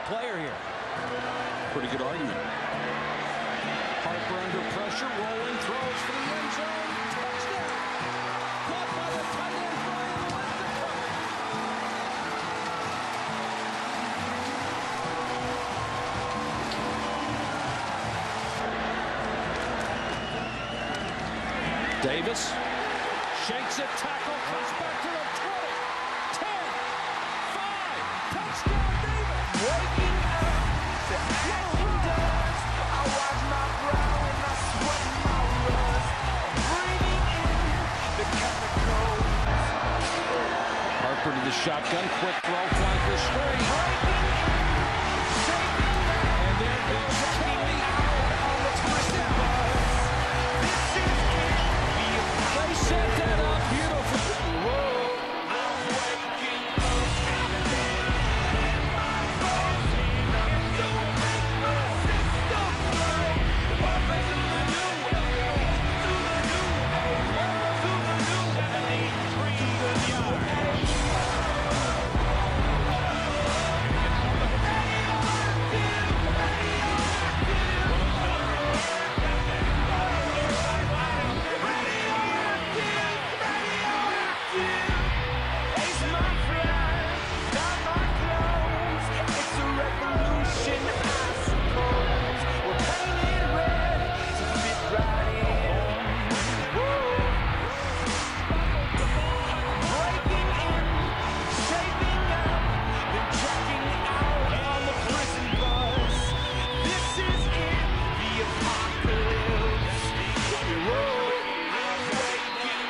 player here. Pretty good argument. Harper under pressure, rolling, throws for the end zone. Touchdown! Caught by the tight end, Brian Westbrook. Davis shakes it, tackle, comes back to the 20, 10, 5, touchdown Davis! Waking up to action dust. I watch my brow and I sweat my rust. Breathing in the chemicals. Harper to the shotgun, quick throw, flanker straight. Breaking in, shaking up, And there goes Kelly on the touchdown bus. This is it. They set that up beautifully. Whoa, I'm waking up. In my bones, don't make the system right. Welcome to the new age, to the new age, welcome to the new age. 73 yards. Ace my fly, down my clothes. It's a revolution, I suppose. We're painted red to fit right in. Whoa. Breaking in, shaping up, then checking out on the prison bus. This is it, the apocalypse. Whoa. I'm waking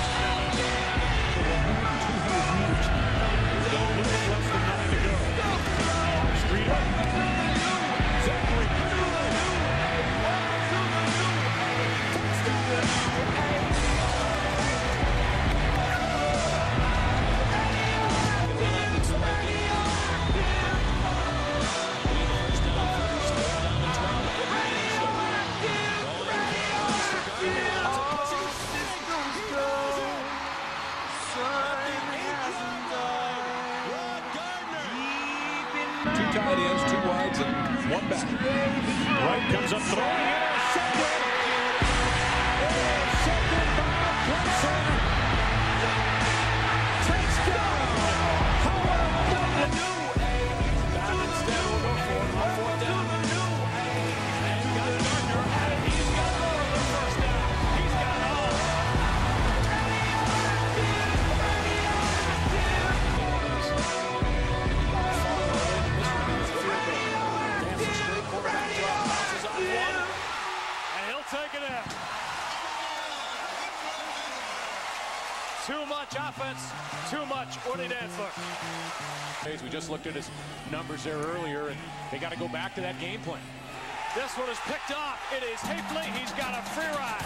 Two tight ends, two wides, and one back. Wright comes up throwing. Intercepted. Intercepted by Clemson. Touchdown. How about the new age? Back instead, we'll go for it on fourth down. And got Gardner at it. He's got more of the first down. He's got it all. Take it in. Too much offense, too much Woody Dantzler. We just looked at his numbers there earlier, and they got to go back to that game plan. This one is picked off. It is Hafley. He's got a free ride.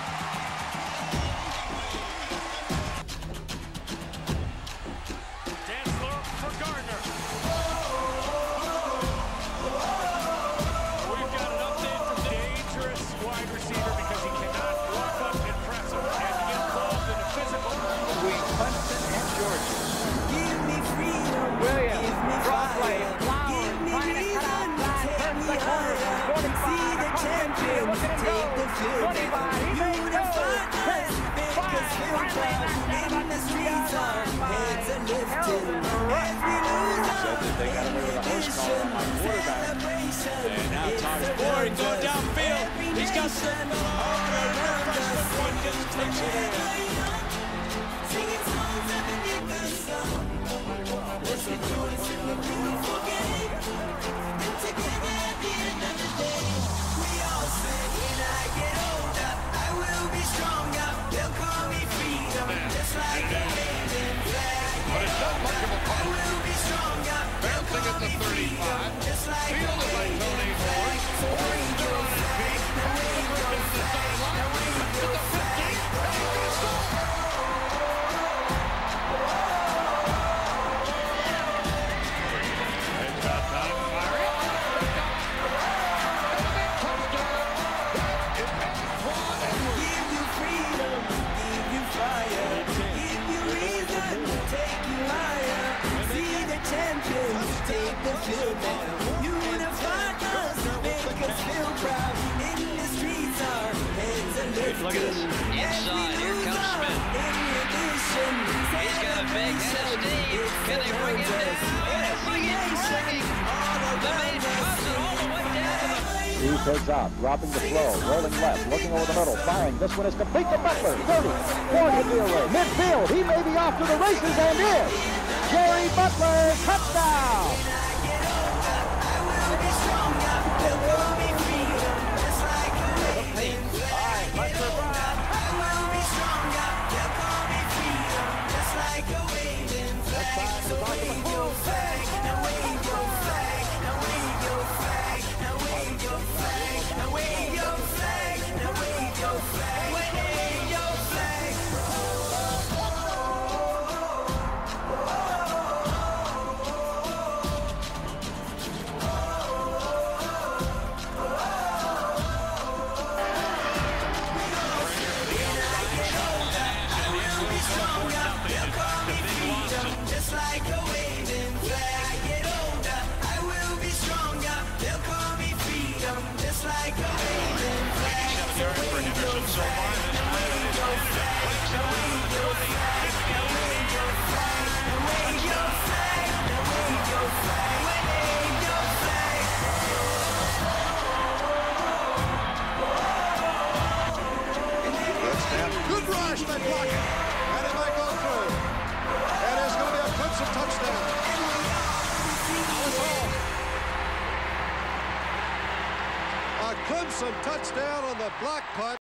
Dantzler for Gardner. We've got an update from the dangerous wide receiver because he cannot walk up and press him. He has to get involved in the physical. between Clemson and Georgia. Give me freedom, Williams, give me Broadway, fire, Flowers, give me trying to cut reason outside, to take turns me the corner, higher. 45, See the champions looking to take the field. 25, he Unify makes no. us, make us feel proud. In the streets, our heads are lifted as we lose our They got away with a horse collar on my quarterback. and now Ty's scoring, going downfield. He's got some all around us. One just takes it in. Singing songs underneath the sun. Let's rejoice in the beautiful game. And together at the end of the day, we all say, when I get older, I will be stronger. They'll call me freedom, just like a Wavin flag. But it's not much of a I punt. will be stronger. They'll Bouncing call at the me 35. freedom, just like a Fielded by Wavin Tony flag. Ford. Wave your flag, now wave your flag, now wave your flag. It's got time firing. Give you freedom, give you fire, give you reason, take you higher. See the champions take the field now. Look at this. Inside. Here comes Smith. He's got a big head of steam. Can they bring him down? Bring it dragging. The main cuts it all the way down to the... He takes off, dropping the flow, rolling left, looking over the middle, firing. This one is complete to Butler. 30, 40 the array. Midfield, he may be off to the races and is. Jerry Butler, touchdown! Just like a waving flag, I get older, I will be stronger. They'll call me freedom, just like a waving flag. So wave your flag, now wave your flag, now wave your flag, now wave your flag, now wave your flag, now wave your flag, wave your flag. Good rush, they block it, and it might go through. It is going to be a Clemson touchdown. A Clemson touchdown on the block punt.